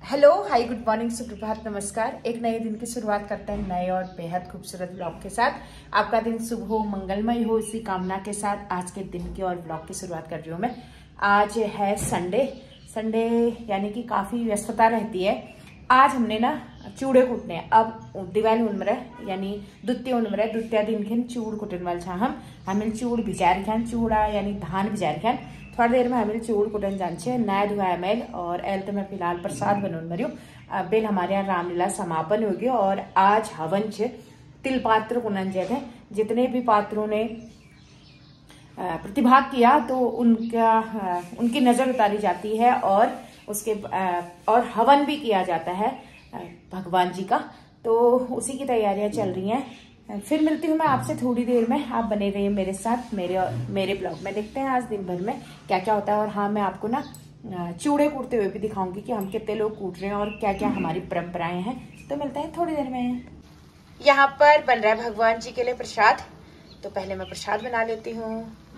Hello, हाय, good morning, सुप्रभात, नमस्कार। एक नए दिन की शुरुआत करते हैं नए और बेहद खूबसूरत ब्लॉग के साथ। आपका दिन शुभ हो, मंगलमय हो, इसी कामना के साथ आज के दिन की और ब्लॉग की शुरुआत कर रही हूँ मैं। आज है संडे यानी कि काफ़ी व्यस्तता रहती है। आज हमने ना चूड़े कुटने हैं। अब दिवाली उनमरे यानी द्वितीय दिन के चूड़ कुटन वाल छा हमें चूड़ भिजा रखें, चूड़ा यानी धान भिजा रखें। थोड़ी देर में हमें चूड़ कुटन जान नया धुआ मेल और एल तो मैं फिलहाल प्रसाद बनन मरियो। बेल हमारे यहाँ रामलीला समापन होगी और आज हवन छे तिल पात्र कुनन थे। जितने भी पात्रों ने प्रतिभाग किया तो उनकी नजर उतारी जाती है और और हवन भी किया जाता है भगवान जी का। तो उसी की तैयारियां चल रही हैं। फिर मिलती हूँ मैं आपसे थोड़ी देर में। आप बने रहिए मेरे साथ, मेरे ब्लॉग में। देखते हैं आज दिन भर में क्या क्या होता है। और हाँ, मैं आपको ना चूड़े कूटते हुए भी दिखाऊंगी कि हम कितने लोग कूट रहे हैं और क्या क्या हमारी परंपराएं हैं। तो मिलते हैं थोड़ी देर में। यहाँ पर बन रहा है भगवान जी के लिए प्रसाद, तो पहले मैं प्रसाद बना लेती हूँ।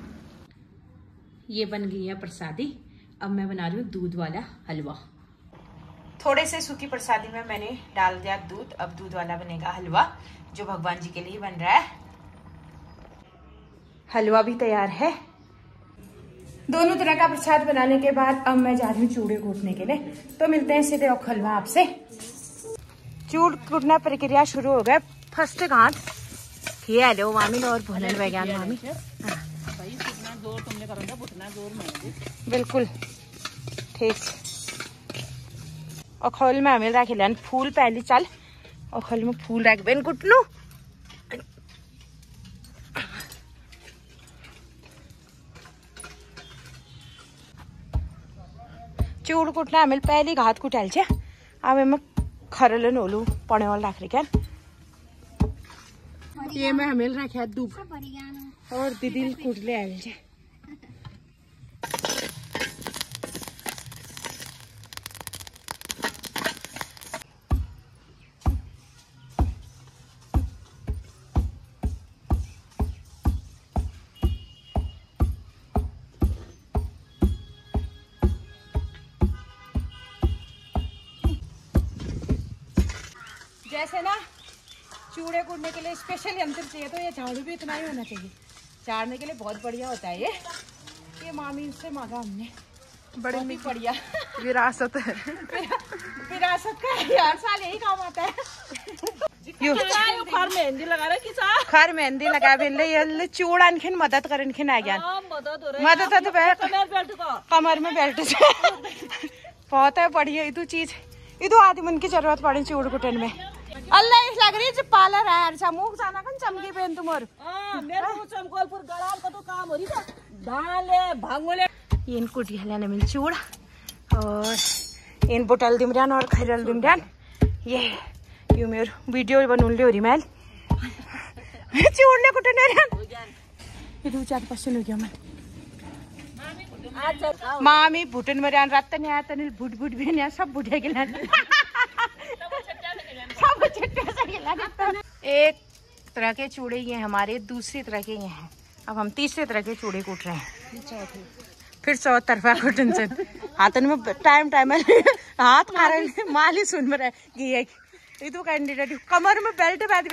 ये बन गई है प्रसादी। अब मैं बना रही हूँ दूध वाला हलवा। थोड़े से सूखी प्रसादी में मैंने डाल दिया दूध। अब दूध वाला बनेगा हलवा जो भगवान जी के लिए बन रहा है। हलवा भी तैयार है। दोनों तरह का प्रसाद बनाने के बाद अब मैं जा रही हूँ चूड़े कूटने के लिए। तो मिलते हैं सीधे और हलवा आपसे। चूड़ कूटना प्रक्रिया शुरू हो गया। फर्स्ट गांठ किया लो मामी और भोलन वैज्ञान मामी। बिल्कुल ठीक। और खोल में हमें रख लिया फूल पहले चल और खोल में फूल रख बेन कुटनू। चूड़ कुटना हमें पहली घात कुटाल छे। अब मैं खरल नोलू पड़े वाल रख रही। ये मैं हमें रखा दूब और दीदी कुट ले आयल छे। जैसे ना चूड़े कूटने के लिए स्पेशल यंत्र चाहिए तो ये झाड़ू भी इतना ही होना चाहिए। झाड़ने के लिए बहुत बढ़िया होता है ये मामी से मांगा हमने। बड़ी बढ़िया विरासत है। विरासत का यार साल यही काम आता है। खर मेहंदी लगा बेले चूड़ा इनखिन मदद कर इनखिन आ गया मदद कमर में बेल्ट बहुत है बढ़िया। इधू चीज इधू आदमी की जरूरत पड़ी चूड़ कुटन में। अल्लाह इस लग रही पार्लर है मुख जाना कन चमकी पेन तुमर चमकोलपुर गड़ाल का तो काम हो रही था डाले भांगोले इन कुटिया लेने मिल चूड़ और इन बोतल दिमरान और खैरल दिमरान ये मेरे वीडियो बनून ले हो रही मैं चूड़ने कुटने ये दो चार पास हो गया मैं मामी भूटन में रात नहीं आया तनिल भूट भी नहीं सब बुढ़े के एक तरह के चूड़े ये हमारे, दूसरी तरह के ये हैं। अब हम तीसरे तरह के चूड़े कूट रहे हैं। फिर चौतरफा कुटन से हाथन में टाइम हाथ मारे माली सुन में रहे तो कैंडिडेट कमर में बेल्ट बांध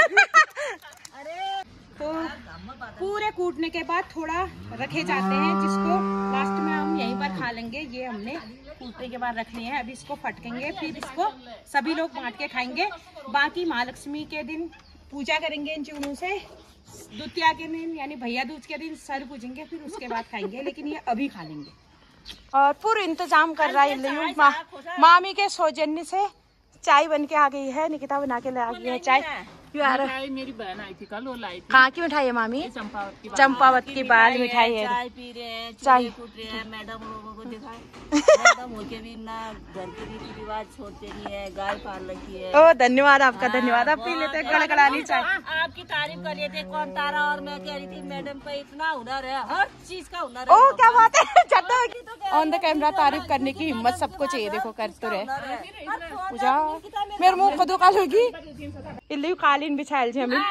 तो पूरे कूटने के बाद थोड़ा रखे जाते हैं जिसको लास्ट में हम यहीं पर खा लेंगे। ये हमने कूटने के बाद रख लिए हैं। अभी इसको फटकेंगे फिर इसको सभी लोग बांट के खाएंगे। बाकी महालक्ष्मी के दिन पूजा करेंगे इन चूड़ों से। द्वितीया के दिन यानी भैया दूज के दिन सर पूजेंगे फिर उसके बाद खाएंगे, लेकिन ये अभी खा लेंगे। और पूरा इंतजाम कर रहा है मामी के सौजन्य से चाय बन के आ गई है। निकिता बना के आ गई है चाय। मेरी बहन आई थी कल, वो लाई थी। कहाँ की मिठाई है मामी? चंपावत की बाल मिठाई है। चाय पी रहे हैं, चाय कूट रहे हैं। मैडम लोगों को दिखाए मैडम होके भी ना घर के रीति रिवाज छोड़ते नहीं है, गाय पाल रखी है। ओ धन्यवाद आपका, धन्यवाद। आप पी लेते हैं गड़गड़ानी चाय। आपकी तारीफ कर रहे थे कौन तारा और मैं कह रही थी मैडम पे इतना हुनर है, हर चीज का हुनर है। ओ क्या बात है। ऑन द कैमरा तारीफ करने की हिम्मत सबको चाहिए। देखो कर तो रहे पूजा मेरे मुँह खुद काल होगी। कालीन बिछायल छे हमें।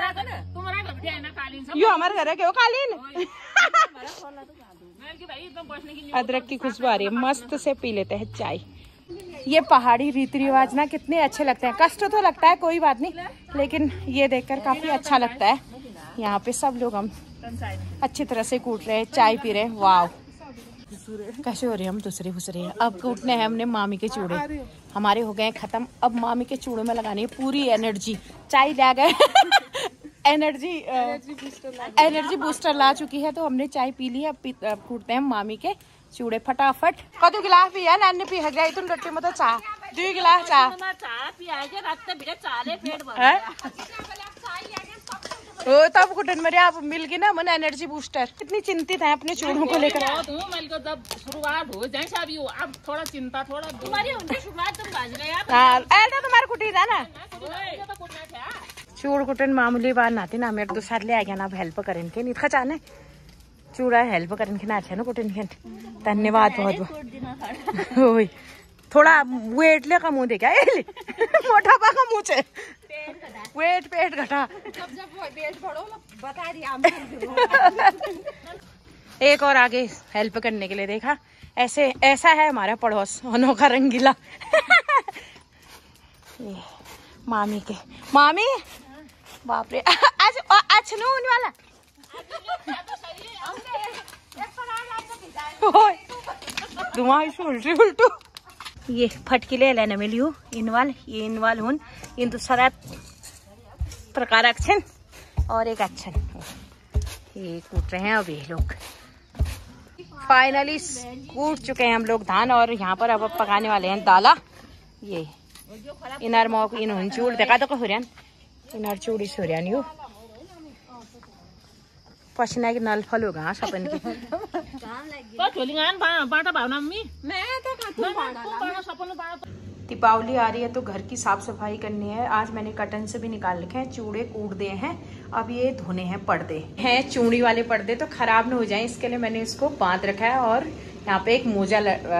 यो हमारे घर के कालीन अदरक की खुशबू आ रही है। मस्त से पी लेते हैं चाय। ये पहाड़ी रीति रिवाज ना कितने अच्छे लगते हैं। कष्ट तो लगता है, कोई बात नहीं, लेकिन ये देखकर काफी अच्छा लगता है। यहाँ पे सब लोग हम अच्छी तरह से कूट रहे हैं, चाय पी रहे हैं। वाव, कैसे हो रहे हैं हम दूसरे। अब कूटने हैं हमने मामी के चूड़े, हमारे हो गए खत्म। अब मामी के चूड़ों में लगानी है पूरी एनर्जी। चाय ले गए एनर्जी बूस्टर ला चुकी है, तो हमने चाय पी ली है। अब कूटते हैं मामी के चूड़े फटाफट। कदू गिलास पिया नानी पी गई तुम रोटी में तो चाह 2 गिलास चाह ओ तब कुटन मेरे आप मिल गई ना मन एनर्जी बूस्टर। कितनी चिंतित है अपने चूड़ों को लेकर। जब शुरुआत हो जाए अभी अब थोड़ा चिंता थोड़ा तुम्हारी शुरुआत तुम बाज गए तुम्हारे कुटी था ना चूड़ कुटन मामूली बात नाती ना मेरे तो साथ ले आ गया ना। अब हेल्प करें के नहीं खचाने चूड़ा हेल्प करें के ना अच्छा ना कुटन के। धन्यवाद बहुत। थोड़ा वेट ले का मुँह दे क्या मोटापा का मुँह से पेट घटा। एक और आगे हेल्प करने के लिए देखा। ऐसा है हमारा पड़ोस अनोखा रंगीला। मामी बाप रे आज नून वाला उल्टू ये फटकिले लेने में लियो ये इनवाल हूँ इन दूसरा प्रकार अक्षन और एक अच्छन ये कूट रहे हैं अब ये लोग। फाइनली कूट चुके हैं हम लोग धान और यहाँ पर अब पकाने वाले हैं दाला। ये इनर मोक इन चूड़ देखा तो हुरियन इनर चूड़ी सुरियन यू पसीना की नल फल होगा सपन की दीपावली आ रही है तो घर की साफ सफाई करनी है। आज मैंने कर्टन से भी निकाल रखे हैं, चूड़े कूट दिए हैं। अब ये धोने हैं पर्दे हैं, चूड़ी वाले पर्दे तो खराब ना हो जाएं, इसके लिए मैंने इसको बांध रखा है और यहाँ पे एक मोजा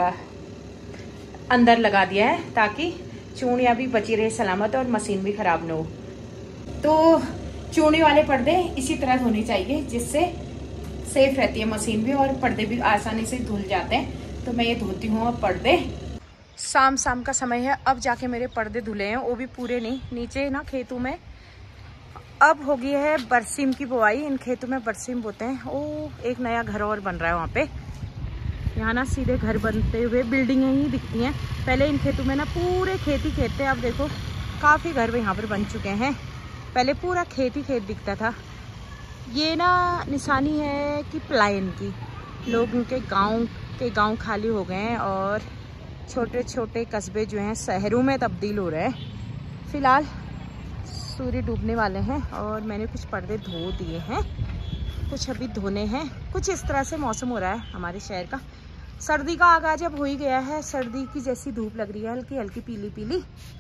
अंदर लगा दिया है ताकि चूड़ियाँ भी बची रहे सलामत और मशीन भी खराब ना हो। तो चूड़ी वाले पर्दे इसी तरह धोने चाहिए जिससे सेफ रहती है मशीन भी और पर्दे भी आसानी से धुल जाते हैं। तो मैं ये धोती हूँ अब पर्दे। शाम का समय है, अब जाके मेरे पर्दे धुले हैं, वो भी पूरे नहीं। नीचे ना खेतों में अब हो गई है बरसीम की बुआई, इन खेतों में बरसीम बोते हैं। ओ एक नया घर और बन रहा है वहाँ पे। यहाँ ना सीधे घर बनते हुए बिल्डिंगें ही दिखती हैं। पहले इन खेतों में ना पूरे खेत ही खेत थे, अब देखो काफ़ी घर यहाँ पर बन चुके हैं। पहले पूरा खेत ही खेत दिखता था। ये ना निशानी है कि पलायन की, लोगों के गांव खाली हो गए हैं और छोटे छोटे कस्बे जो हैं शहरों में तब्दील हो रहे हैं। फिलहाल सूर्य डूबने वाले हैं और मैंने कुछ पर्दे धो दिए हैं, कुछ अभी धोने हैं। कुछ इस तरह से मौसम हो रहा है हमारे शहर का। सर्दी का आगाज अब हो ही गया है, सर्दी की जैसी धूप लग रही है, हल्की हल्की पीली पीली।